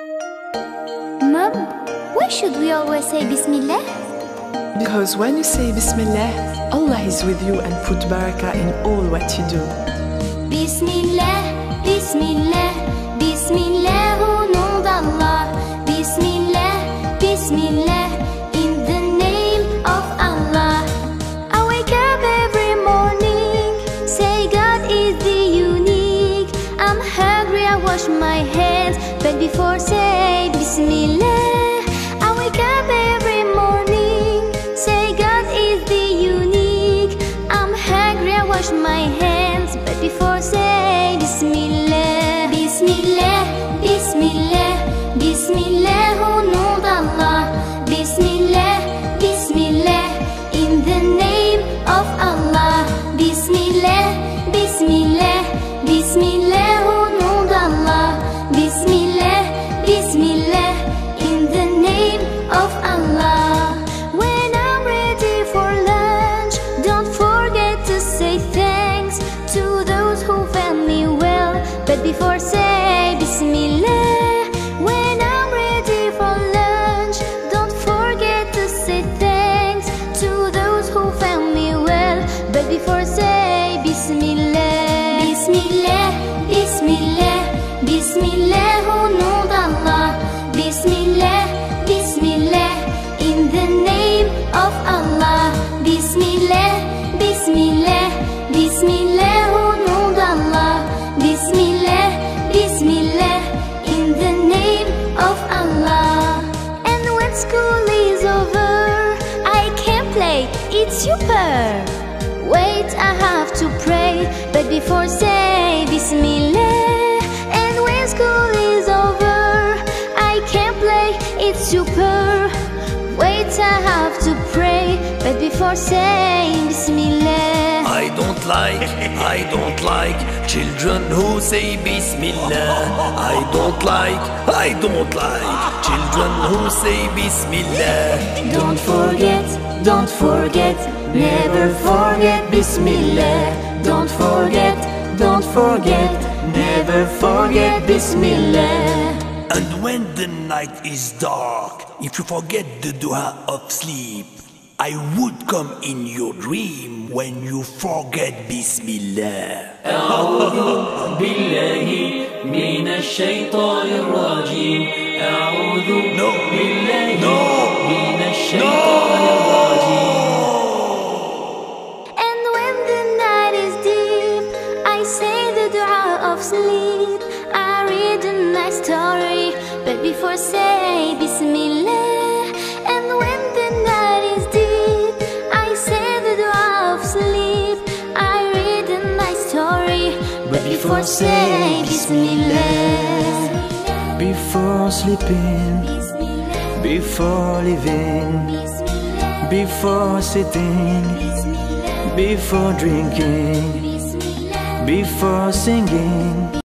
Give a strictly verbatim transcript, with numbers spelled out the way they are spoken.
Mom, why should we always say Bismillah? Because when you say Bismillah, Allah is with you and put barakah in all what you do. Bismillah, Bismillah, Bismillah au nom d'Allah. Bismillah, Bismillah, in the name of Allah. I wake up every morning, say God is the unique. I'm hungry, I wash my hands, but before say Bismillah. I wake up every morning, say God is the unique. I'm hungry, I wash my hands, but before say Bismillah. Bismillah, Bismillah, Bismillah au nom d'Allah. Bismillah, Bismillah, in the name of Allah. Bismillah, Bismillah, Bismillah au nom d'Allah. Bismillah, Bismillah, in the name of Allah. When I'm ready for lunch, don't forget to say thanks to those who fed me well, but before say Bismillah. When I'm ready for lunch, don't forget to say thanks to those who fed me well, but before say Bismillah. Bismillah, Bismillah, Bismillah au nom d'Allah. Bismillah, Bismillah, in the name of Allah. Bismillah, Bismillah, Bismillah au nom d'Allah. Bismillah, Bismillah, in the name of Allah. And when school is over, I can play, it's super. Wait, I have to pray, but before say Bismillah. And when school is over, I can play, it's super. Wait, I have to pray, but before saying Bismillah. I don't like, I don't like children who say Bismillah. I don't like, I don't like children who say Bismillah. Don't forget, don't forget, never forget Bismillah. Don't forget, don't forget, never forget Bismillah. And when the night is dark, if you forget the dua of sleep, I would come in your dream when you forget Bismillah. أعوذ بالله من الشيطان الرجيم. أعوذ No. بالله No. من الشيطان الرجيم. And when the night is deep, I say the dua of sleep. I read a nice story, but before say Bismillah. And when the night is deep, I say the dua of sleep. I read a nice story, but before say Bismillah. Before sleeping, before living, before sitting, before drinking, before singing,